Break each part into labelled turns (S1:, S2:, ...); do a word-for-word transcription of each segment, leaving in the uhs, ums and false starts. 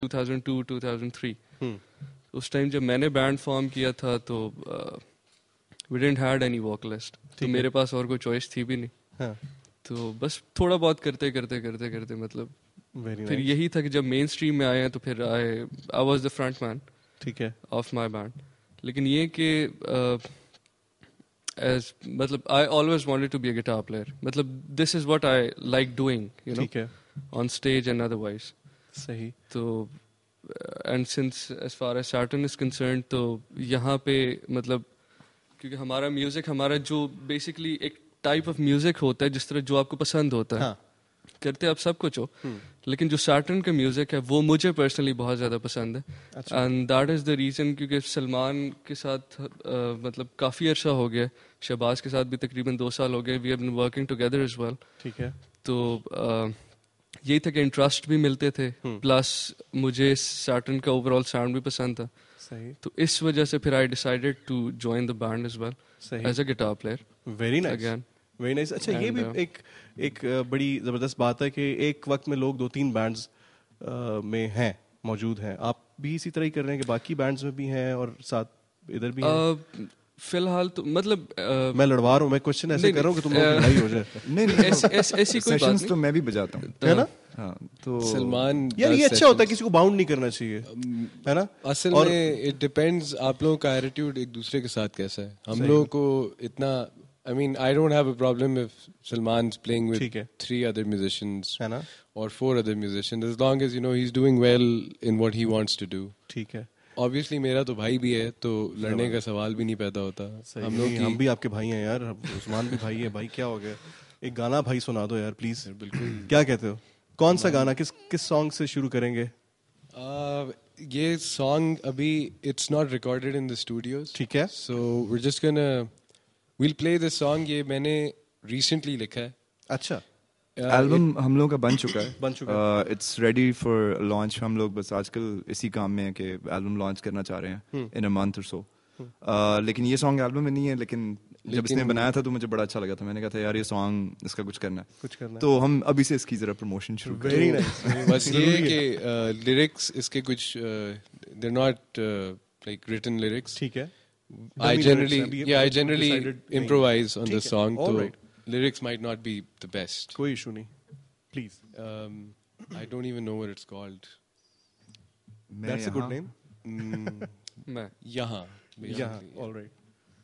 S1: To thousand two two thousand three. उस time जब मैंने बैंड फॉर्म किया था तो we didn't had any vocalist, तो मेरे पास और कोई चॉइस थी भी नहीं। हाँ. तो बस थोड़ा बहुत करते करते करते करते मतलब Very फिर nice. यही था कि जब मेन स्ट्रीम में आए हैं तो फिर I I was the front man, ठीक है, ऑफ माय बैंड। लेकिन ये कि एज मतलब I always wanted to be a guitar player, मतलब this is what I like doing, you know, on stage and otherwise. सही। तो and since as far as Saturn is concern, तो यहाँ पे मतलब क्योंकि हमारा म्यूजिक, हमारा जो बेसिकली एक टाइप ऑफ म्यूजिक होता है जिस तरह जो आपको पसंद होता है, हाँ. करते आप सब कुछ हो, लेकिन जो सैटर्न का म्यूजिक है वो मुझे पर्सनली बहुत ज़्यादा पसंद है। And that is the reason, क्योंकि सलमान के साथ uh, मतलब काफ़ी अर्सा हो गया, शहबाज के साथ भी तकरीबन दो साल हो गए, we have been working together as well. ठीक है। तो uh, यही था कि इंटरेस्ट भी मिलते थे, प्लस मुझे सैटर्न का ओवरऑल साउंड भी पसंद था। सही। तो इस वजह से फिर I decided to join the band as well as a guitar player. Very nice again, very nice. अच्छा, ये भी एक एक बड़ी ज़बरदस्त बात है कि एक वक्त में लोग दो तीन बैंड्स में हैं, मौजूद हैं। आप भी इसी तरह ही कर रहे हैं कि बाकी बैंड्स में भी हैं और साथ इधर भी हैं? फिलहाल तो मतलब uh, मैं लड़वा रहा हूँ, मैं क्वेश्चन ऐसे कर रहा हूँ कि तुम लोग की लड़ाई हो जाए। नहीं नहीं, ऐसी ऐसी ऐसी कोई बात नहीं। तो मैं भी बजाता हूँ, है ना? हाँ, तो सलमान यार ये अच्छा होता है, किसी को बाउंड नहीं करना चाहिए, है ना? असल में इट डिपेंड्स आप लोगों का एटीट्यूड एक दूसरे के साथ कैसा है। हम लोगों को इतना, I mean, I don't have a problem if Salman's playing with three other musicians or four other musicians, as long as you know he's doing well in what he wants to do. ठीक है। Obviously मेरा तो भाई भी है, तो लड़ने का सवाल भी नहीं पैदा होता। हम लोग हम भी आपके भाई हैं यार, उस्मान भी भाई है। भाई क्या हो गया, एक गाना भाई सुना दो यार प्लीज। बिल्कुल। क्या कहते हो, कौन सा गाना, किस किस सॉन्ग से शुरू करेंगे? uh, ये सॉन्ग अभी it's not recorded in the studios. ठीक है। So we're just gonna We'll play this song. ये मैंने recently लिखा है। अच्छा। एल्बम uh, हम लोगों का बन चुका है, बन चुका है। It's ready for launch. हम लोग बस आजकल इसी काम में है कि एल्बम लॉन्च करना चाह रहे हैं इन अ मंथ और सो। लेकिन ये सॉन्ग एल्बम में नहीं है, लेकिन, लेकिन जब इसने बनाया था तो मुझे बड़ा अच्छा लगा था। मैंने कहा था यार ये सॉन्ग इसका कुछ करना है, कुछ करना है। तो हम अभी से इसकी जरा प्रमोशन शुरू करें। Very nice. बस ये कि लिरिक्स इसके कुछ they are not like written lyrics. ठीक है। I generally, yeah, I generally improvise on the song, so right. Lyrics might not be the best. कोई issue नहीं, please. Um, I don't even know what it's called. That's a good name. Mm, मैं यहाँ, यहाँ, all right.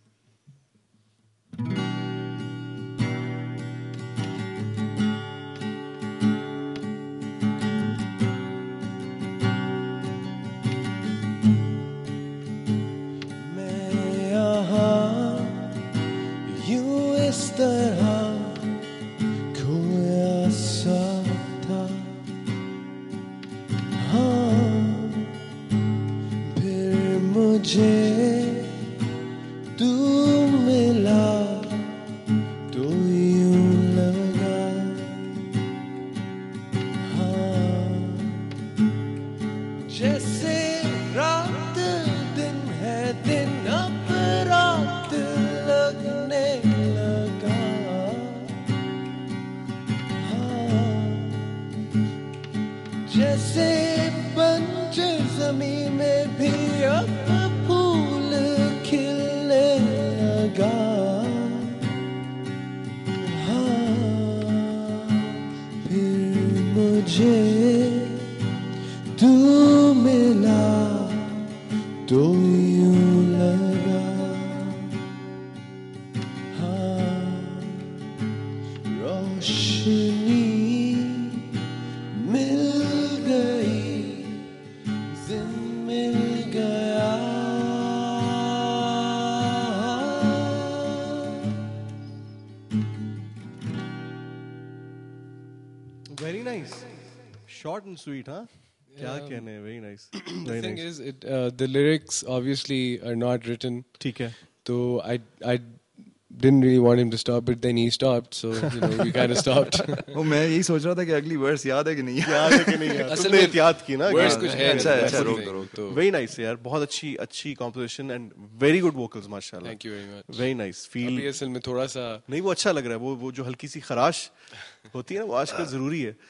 S1: Short and sweet, huh? क्या कहने, very nice. The thing is, it uh, the lyrics obviously are not written. ठीक है. तो I I didn't really want him to stop, but then he stopped, so you know we kind of stopped. वो मैं यही सोच रहा था कि अगली वर्स याद है कि नहीं याद है कि नहीं याद। असल में एहतियात की ना। वर्स कुछ है। अच्छा अच्छा, रोक दो रोक दो। Very nice यार, बहुत अच्छी अच्छी composition and very good vocals माशाल्लाह। Thank you very much. Very nice. Feel अभी असल में थोड़ा सा नहीं, वो अच्छा लग रहा है, वो वो जो हल्की सी खराश होती है ना, वो आजकल जरूरी है।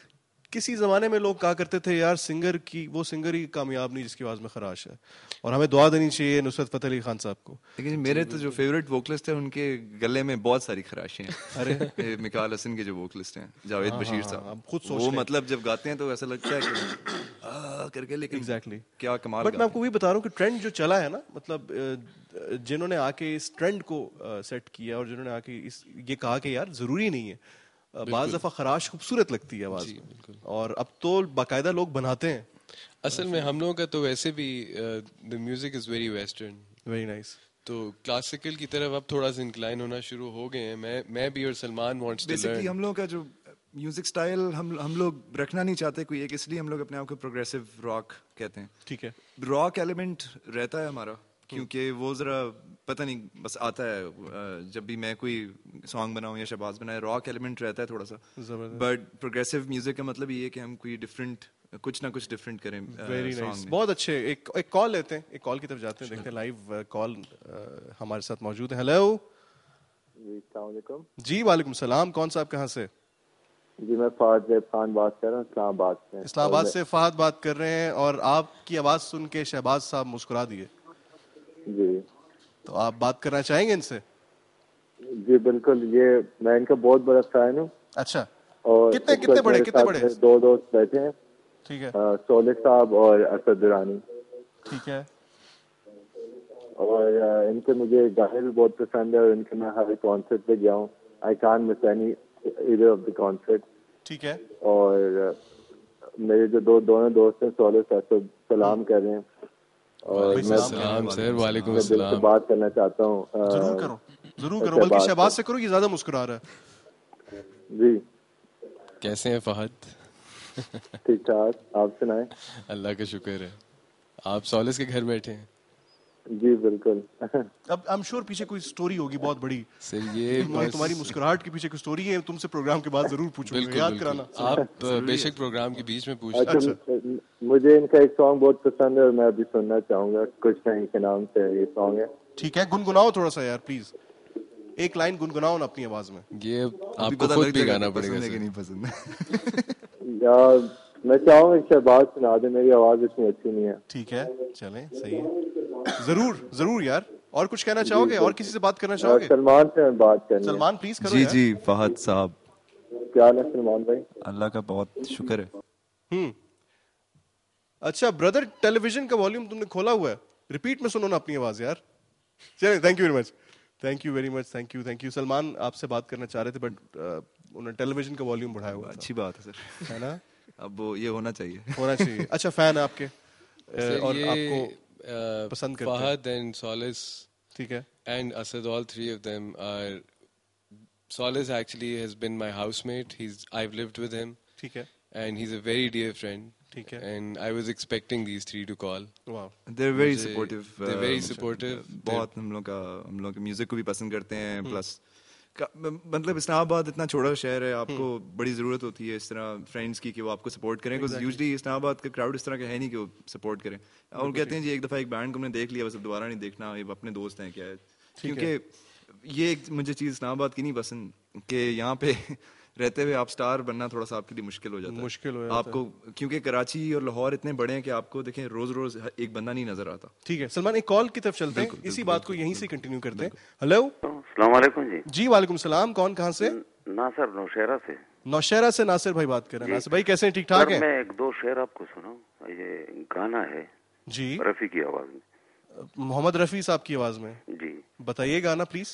S2: किसी जमाने में लोग कहा करते थे यार सिंगर की वो सिंगर ही कामयाब नहीं जिसकी आवाज में खराश है, और हमें दुआ देनी चाहिए नुसरत फतेह अली खान साहब को।
S3: लेकिन मेरे तो जो फेवरेट वोकलिस्ट है उनके गले में बहुत सारी खराशें हैं।
S2: अरे
S3: मिकाल हसन के जो वोकलिस्ट हैं, जावेद
S2: हाँ,
S3: बशीर
S2: हाँ,
S3: साहब,
S2: हाँ, खुद सोच
S3: वो
S2: रहे हैं।
S3: मतलब जब गाते हैं तो ऐसा लगता है कि आ करके, लेकिन
S2: एग्जैक्टली
S3: क्या कमाल।
S2: बट मैं आपको वही बता रहा हूँ कि ट्रेंड जो चला है ना, मतलब अ, जिन्होंने आके इस ट्रेंड को सेट किया और जिन्होंने आके इस ये कहा कि यार जरूरी नहीं है, अ, बाज दफा खराश खूबसूरत लगती है आवाज में, और अब तो बाकायदा लोग बनाते हैं।
S4: असल में हम लोगों का तो वैसे भी the music is very western,
S2: very nice.
S4: तो क्लासिकल की तरफ अब थोड़ा सा इंक्लाइन होना शुरू हो गए हैं। मैं मैं भी और Salman wants to
S3: basically
S4: learn.
S3: हम लोग का जो म्यूजिक स्टाइल हम हम लोग रखना नहीं चाहते कोई एक, इसलिए हम लोग अपने आप को प्रोग्रेसिव रॉक कहते हैं।
S2: ठीक है,
S3: रॉक एलिमेंट रहता है हमारा, क्योंकि वो जरा पता नहीं बस आता है अ, जब भी मैं कोई सॉन्ग बनाऊं या शहबाज बनाए, रॉक एलिमेंट रहता है थोड़ा सा। बट प्रोग्रेसिव म्यूजिक का मतलब ये है कि हम कोई डिफरेंट कुछ ना कुछ डिफरेंट करें
S2: वेरी
S3: सॉन्ग
S2: नाइस,
S3: में।
S2: बहुत अच्छे। एक एक कॉल लेते हैं, एक कॉल की तरफ जाते हैं, देखते हैं लाइव कॉल हमारे साथ मौजूद है। हेलो
S5: जी, अस्सलाम वालेकुम।
S2: जी वालेकुम सलाम, कौन साहब कहाँ से?
S5: जी मैं फहद जैब खान बात कर रहा हूँ इस्लामाबाद से।
S2: इस्लामाबाद
S5: और
S2: से फहद बात कर रहे हैं, और आपकी आवाज सुन के शहबाज साहब मुस्कुरा दिए,
S5: मैं- जी
S2: तो आप बात करना चाहेंगे इनसे?
S5: जी बिल्कुल, ये मैं इनका बहुत बड़ा फैन हूँ।
S2: अच्छा,
S5: और
S2: कितने-
S5: इस
S2: कितने
S5: वक्त
S2: बड़े-
S5: मेरे
S2: कितने
S5: साथ
S2: बड़े?
S5: मेरे दो दोस्त बैठे हैं,
S2: ठीक है
S5: अ, सोले साहब और असद दुरानी।
S2: ठीक है।
S5: और अ, इनके मुझे गाने भी बहुत पसंद है, और इनके मैं हर कॉन्सर्ट पे गया हूँ। I can't miss any either of the concert.
S2: ठीक है,
S5: और अ, मेरे जो दो दोनों दोस्त हैं सोले असद सलाम कर रहे हैं, और
S4: वालेकुम
S5: मैं
S4: सलाम सर। वालेकुम
S5: मैं दिल से
S4: सलाम।
S5: बात करना चाहता हूँ। अ,
S2: जरूर करो जरूर करो,
S5: शहबाज
S2: बल्कि
S5: से।
S2: शहबाज से करो, ये ज्यादा मुस्कुरा रहा है।
S5: जी
S4: कैसे हैं फहद?
S5: ठीक ठाक, आप सुनाएं।
S4: अल्लाह का शुक्र है। आप सॉलिस के घर बैठे हैं?
S5: जी बिल्कुल।
S2: अब आई एम श्योर पीछे कोई स्टोरी होगी बहुत बड़ी।
S4: सर ये
S2: तुम्हारी
S4: बस
S2: तुम्हारी मुस्कुराहट के पीछे कोई स्टोरी है, तुमसे प्रोग्राम के बाद जरूर पूछूंगा,
S4: बिल्कुल
S2: याद
S4: बिल्कुल।
S2: कराना।
S4: आप अ, बेशक प्रोग्राम के बीच में पूछ
S5: अच्छा,
S4: लें।
S5: म- मुझे इनका एक सॉन्ग बहुत पसंद है, और मैं अभी सुनना चाहूंगा। कुछ नहीं के नाम से ये सॉन्ग है।
S2: ठीक है, गुनगुनाओ थोड़ा सा यार प्लीज, एक लाइन गुनगुनाओ ना अपनी आवाज में।
S4: ये
S3: अभी
S4: आपको
S3: पता
S4: खुद
S3: लग
S4: भी
S3: जाएगा
S4: गाना
S3: कि
S4: पड़ेगा
S3: पसंद है कि
S4: सर।
S3: नहीं पसंद है।
S5: या मैं चाहूंगा कि शहबाज सुना दे, मेरी आवाज इतनी अच्छी नहीं है।
S2: ठीक है, चलें, सही है, जरूर जरूर यार। और कुछ कहना चाहोगे, और किसी से बात करना
S5: अ,
S2: चाहोगे?
S5: सलमान से मैं बात करनी है।
S2: सलमान प्लीज करो
S3: जी
S2: यार।
S3: जी फहद साहब,
S5: क्या हाल है सलमान भाई?
S3: अल्लाह का बहुत शुक्र है।
S2: हम्म अच्छा ब्रदर, टेलीविजन का वॉल्यूम तुमने खोला हुआ है, रिपीट में सुनो ना अपनी आवाज यार। चलिए, thank you very much, thank you very much, thank you thank you. Salman आपसे बात करना चाह रहे थे, बट उन्होंने टेलीविजन का वॉल्यूम बढ़ाया हुआ था,
S3: अच्छी बात है सर,
S2: है ना?
S3: अब वो ये होना चाहिए।
S2: होना चाहिए। अच्छा, फैन है आपके, अ,
S4: सर
S2: और
S4: ये
S2: आपको
S4: अ,
S2: पसंद करते हैं।
S4: फहद एंड सॉलिस
S2: ठीक है,
S4: and Asad, all three of them are. Solis actually has been my housemate. He's I've lived with him,
S2: ठीक है,
S4: and he's a very dear friend.
S2: ठीक है।
S4: And I was expecting these three to call.
S2: वाह,
S3: They're very
S4: मुझे-
S3: supportive.
S4: they're very
S3: uh,
S4: supportive.
S3: बहुत हम लोग का हम लोग के म्यूजिक को भी पसंद करते हैं, प्लस मतलब इस्लामाबाद इतना छोटा शहर है, आपको बड़ी ज़रूरत होती है इस तरह फ्रेंड्स की कि वो आपको सपोर्ट करें, बिकॉज यूजली इस्लामाबाद का क्राउड इस तरह का है नहीं कि वो सपोर्ट करें। और कहते हैं जी एक दफ़ा एक बैंड को हमने देख लिया, बस अब दोबारा नहीं देखना, ये अपने दोस्त हैं क्या है। क्योंकि ये एक मुझे चीज़ इस्लामाबाद की नहीं पसंद कि यहाँ पे रहते हुए आप स्टार बनना थोड़ा सा आपके लिए मुश्किल हो जाता है।
S2: मुश्किल हो जाता
S3: आपको, क्योंकि कराची और लाहौर इतने बड़े हैं कि आपको देखें रोज रोज एक बंदा नहीं नजर आता।
S2: ठीक है सलमान, एक कॉल की तरफ चलते हैं, इसी बात को यहीं से कंटिन्यू करते हैं। हेलो,
S6: अस्सलाम वालेकुम जी।
S2: जी वालेकुम सलाम, कौन कहाँ से?
S6: नासर नौशहरा से।
S2: नौशहरा से नासिर भाई बात कर रहे हैं। नासिर भाई कैसे हैं, ठीक ठाक
S6: सर
S2: हैं?
S6: मैं एक दो शेर आपको सुनाऊं, ये गाना है
S2: जी,
S6: रफी की आवाज में।
S2: मोहम्मद रफी साहब की आवाज में,
S6: जी
S2: बताइए गाना प्लीज।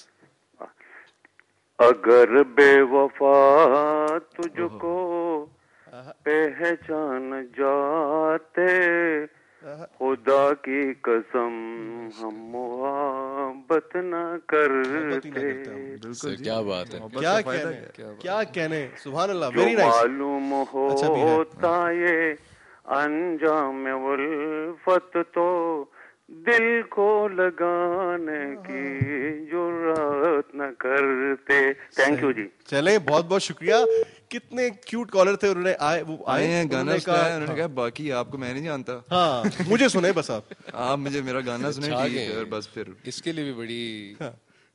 S6: अगर बेवफा तुझको पहचान जाते, खुदा की कसम हम मोहब्बत न करते।
S4: सर क्या बात है।
S2: क्या कहने, क्या कहने, सुभान अल्लाह, वेरी नाइस।
S6: मालूम होता ये अंजाम उल्फत तो दिल को लगाने की जुर्रत न करते। Thank you ji.
S2: चले, बहुत बहुत शुक्रिया। कितने क्यूट कॉलर थे, उन्होंने आए वो
S3: आए हैं, गाना
S2: उन्होंने
S3: सुनाया, उन्होंने
S2: हाँ,
S3: कहा बाकी आपको मैं नहीं जानता।
S2: हाँ मुझे सुने बस आप।
S3: आप मुझे मेरा गाना सुने
S4: छा
S3: ठीक
S4: गए।
S3: है, और बस फिर
S4: इसके लिए भी बड़ी
S2: हाँ,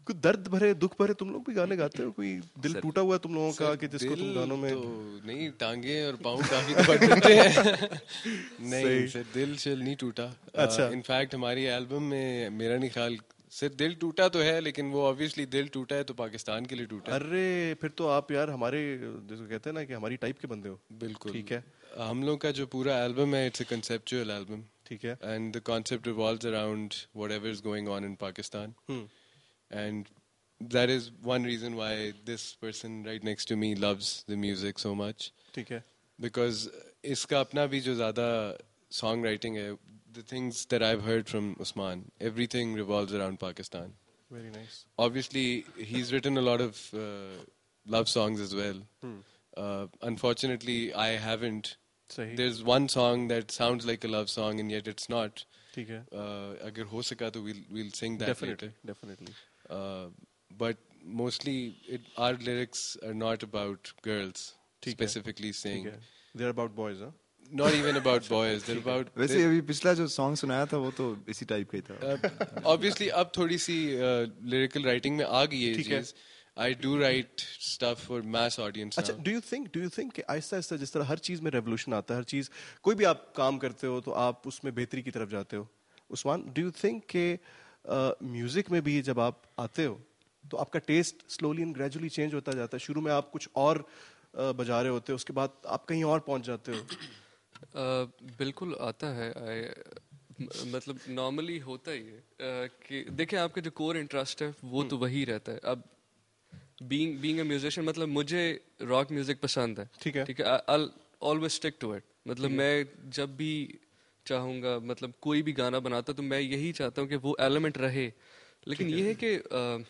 S2: कुछ दर्द भरे दुख भरे तुम लोग भी गाने गाते हो? कोई दिल टूटा हुआ है तुम लोगों का कि जिसको तुम गानों में?
S4: तो नहीं, टांगे और पाँव काफी दफा टूटे हैं। नहीं सर, दिल शिल नहीं टूटा।
S2: अच्छा।
S4: इनफैक्ट हमारी एल्बम में मेरा नहीं ख्याल सिर्फ दिल टूटा तो है, लेकिन वो ऑब्वियसली दिल टूटा है तो पाकिस्तान के लिए टूटा है।
S2: अरे फिर तो आप यार हमारे जैसे कहते हैं ना कि हमारी टाइप के बंदे हो।
S4: बिल्कुल
S2: ठीक है।
S4: हम लोग का जो पूरा एल्बम है, इट्स अ कंसेप्चुअल एल्बम।
S2: ठीक है।
S4: And the concept revolves around whatever is going on in Pakistan. And that is one reason why this person right next to me loves the music so much.
S2: ठीक है.
S4: Because इसका अपना भी जो ज़्यादा song writing है, the things that I've heard from Usman, everything revolves around Pakistan.
S2: Very nice.
S4: Obviously, he's written a lot of uh, love songs as well.
S2: Hmm.
S4: Uh, unfortunately, I haven't.
S2: सही.
S4: There's one song that sounds like a love song and yet it's not.
S2: ठीक है.
S4: Uh, अगर हो सका तो we'll we'll sing that
S2: Definitely.
S4: later.
S2: Definitely.
S4: Uh, but mostly it, our lyrics are not about girls specifically saying.
S2: They're about boys, huh?
S4: Not even about boys. They're about.
S3: वैसे अभी पिछला जो सॉन्ग सुनाया था वो तो इसी टाइप का ही था.
S4: uh, obviously अब थोड़ी सी uh, lyrical writing में आ गई है चीज. I do write stuff for mass audience.
S2: अच्छा, do you think do you think कि आहिस्ता आहिस्ता जिस तरह हर चीज में रेवोल्यूशन आता है, हर चीज कोई भी आप काम करते हो तो आप उसमें बेहतरी की तरफ जाते हो. उस्मान, do you think कि म्यूजिक uh, में भी जब आप आते हो तो आपका taste slowly and gradually change होता जाता है? शुरू में आप कुछ और uh, बजा रहे होते हो, उसके बाद आप कहीं और पहुंच जाते हो.
S1: uh, बिल्कुल आता है. I, मतलब नॉर्मली होता ही है uh, कि देखिए आपका जो कोर इंटरेस्ट है वो तो वही रहता है. अब बीइंग बीइंग अ म्यूजिशियन, मतलब मुझे रॉक म्यूजिक पसंद है.
S2: ठीक है.
S1: ठीक है. I always stick to it. मतलब मैं जब भी चाहूँगा, मतलब कोई भी गाना बनाता तो मैं यही चाहता हूँ कि वो एलिमेंट रहे. लेकिन ये है कि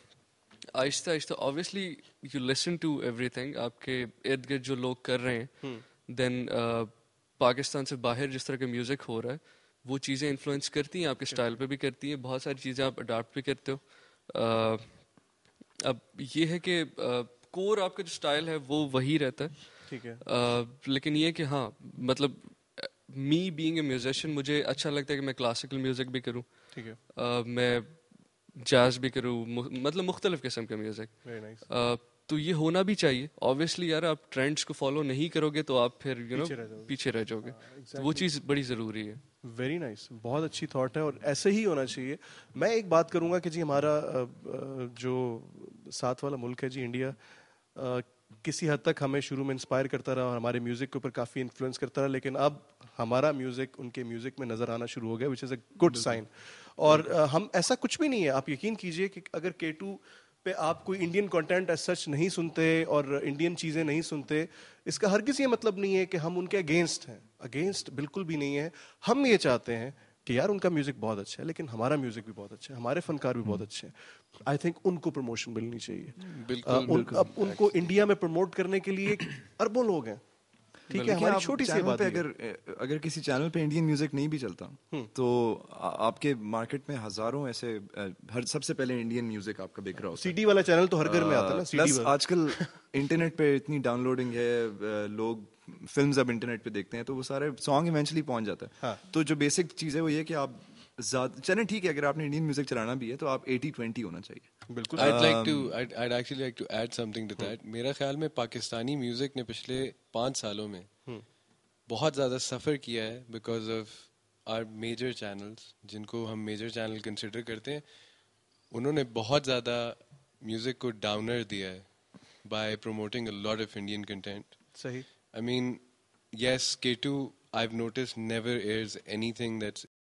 S1: आहिस्ता आहिस्ता obviously you listen to everything. आपके इर्द गिर्द जो लोग कर रहे हैं, देन पाकिस्तान से बाहर जिस तरह का म्यूजिक हो रहा है वो चीज़ें इन्फ्लुएंस करती हैं, आपके स्टाइल पे भी करती हैं. बहुत सारी चीज़ें आप अडाप्ट भी करते हो. uh, अब ये है कि कोर uh, आपका जो स्टाइल है वो वही रहता है.
S2: ठीक है.
S1: uh, लेकिन ये कि हाँ, मतलब मी बीइंग ए म्यूजिशियन मुझे अच्छा लगता है कि मैं क्लासिकल म्यूजिक भी करूँ.
S2: ठीक है.
S1: uh, मैं जैज भी करूँ, मतलब मुख्तलिफ किस्म का म्यूजिक.
S2: Very nice.
S1: uh, तो ये होना भी चाहिए. ऑब्वियसली यार आप ट्रेंड्स को फॉलो नहीं करोगे तो आप फिर यू नो पीछे रह जाओगे. तो वो चीज़ बड़ी ज़रूरी है.
S2: Very nice. बहुत अच्छी थॉट है और ऐसे ही होना चाहिए. मैं एक बात करूंगा कि जी हमारा जो साथ वाला मुल्क है जी, इंडिया, किसी हद तक हमें शुरू में इंस्पायर करता रहा और हमारे म्यूजिक के ऊपर काफ़ी इन्फ्लुएंस करता रहा, लेकिन अब हमारा म्यूजिक उनके म्यूजिक में नजर आना शुरू हो गया, which is a good sign. और uh, हम ऐसा कुछ भी नहीं है. आप यकीन कीजिए कि अगर के टू पे आप कोई इंडियन कंटेंट एज सच नहीं सुनते और इंडियन चीज़ें नहीं सुनते, इसका हरगिज़ ये मतलब नहीं है कि हम उनके अगेंस्ट हैं. अगेंस्ट बिल्कुल भी नहीं है. हम ये चाहते हैं कि यार उनका म्यूजिक बहुत अच्छा है, लेकिन हमारा म्यूजिक भी बहुत अच्छा है, हमारे फनकार भी बहुत अच्छे हैं. आई थिंक उनको प्रमोशन मिलनी चाहिए.
S4: बिल्कुल,
S2: uh, उन, अब उनको इंडिया में प्रमोट करने के लिए अरबों लोग हैं. ठीक है. हमारी छोटी सी बात
S3: पे अगर अगर किसी चैनल पे इंडियन म्यूजिक नहीं भी चलता तो आपके मार्केट में हजारों ऐसे हर सबसे पहले इंडियन म्यूजिक आपका बिक रहा होता है.
S2: सीडी वाला चैनल तो हर घर में आता है ना.
S3: प्लस आजकल इंटरनेट पे इतनी डाउनलोडिंग है, लोग फिल्म्स अब इंटरनेट पे देखते हैं, तो वो सारे सॉन्ग इवेंचुअली पहुंच जाता है. हाँ. तो जो बेसिक चीज है वो ये कि आप चलें ठीक है, अगर आपने इंडियन म्यूजिक चलाना भी है तो आप एटी ट्वेंटी होना चाहिए.
S2: बिल्कुल.
S4: I'd like to I'd, I'd actually like to add something to that. मेरा ख्याल में पाकिस्तानी म्यूजिक ने पिछले पाँच सालों में बहुत ज़्यादा सफ़र किया है because of our major channels, जिनको हम मेजर चैनल कंसिडर करते हैं. उन्होंने बहुत ज़्यादा म्यूजिक को डाउनर दिया है by promoting a lot of Indian content.
S2: सही.
S4: I mean, yes, K two I've noticed never airs anything that's